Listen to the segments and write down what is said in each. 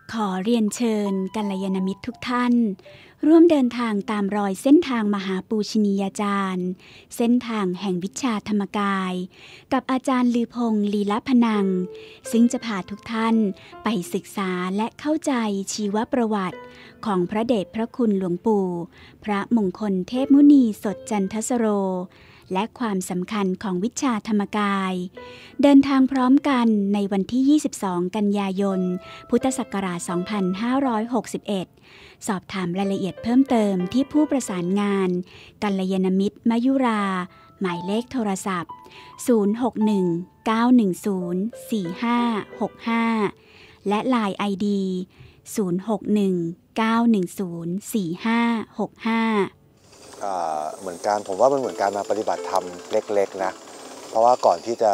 ขอเรียนเชิญกัลยาณมิตรทุกท่านร่วมเดินทางตามรอยเส้นทางมหาปูชนียาจารย์เส้นทางแห่งวิชาธรรมกายกับอาจารย์ลือพงษ์ลีลพนังซึ่งจะพาทุกท่านไปศึกษาและเข้าใจชีวประวัติของพระเดชพระคุณหลวงปู่พระมงคลเทพมุนีสดจันทสโรและความสำคัญของวิชาธรรมกายเดินทางพร้อมกันในวันที่ 22 กันยายน พุทธศักราช 2561 สอบถามรายละเอียดเพิ่มเติมที่ผู้ประสานงานกัลยาณมิตรมยุรา หมายเลขโทรศัพท์ 061-910-4565 และ LINE ID 061-910-4565 เหมือนกันผมว่ามันเหมือนการมาปฏิบัติธรรมเล็กๆนะเพราะว่าก่อนที่จะ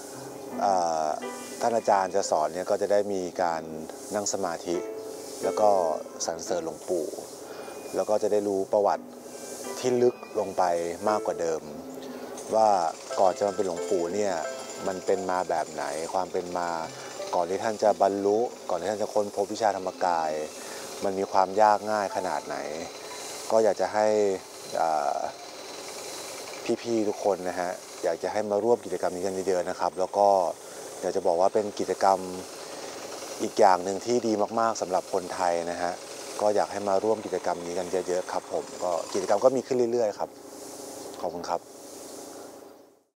ท่านอาจารย์จะสอนเนี่ยก็จะได้มีการนั่งสมาธิแล้วก็สรรเสริญหลวงปู่แล้วก็จะได้รู้ประวัติที่ลึกลงไปมากกว่าเดิมว่าก่อนจะมาเป็นหลวงปู่เนี่ยมันเป็นมาแบบไหนความเป็นมาก่อนที่ท่านจะบรรลุก่อนที่ท่านจะค้นพบวิชาธรรมกายมันมีความยากง่ายขนาดไหนก็อยากจะให้พี่ๆทุกคนนะฮะอยากจะให้มาร่วมกิจกรรมนี้กันเยอะๆนะครับแล้วก็อยากจะบอกว่าเป็นกิจกรรมอีกอย่างหนึ่งที่ดีมากๆสำหรับคนไทยนะฮะก็อยากให้มาร่วมกิจกรรมนี้กันเยอะๆครับผมก็กิจกรรมก็มีขึ้นเรื่อยๆครับขอบคุณครับ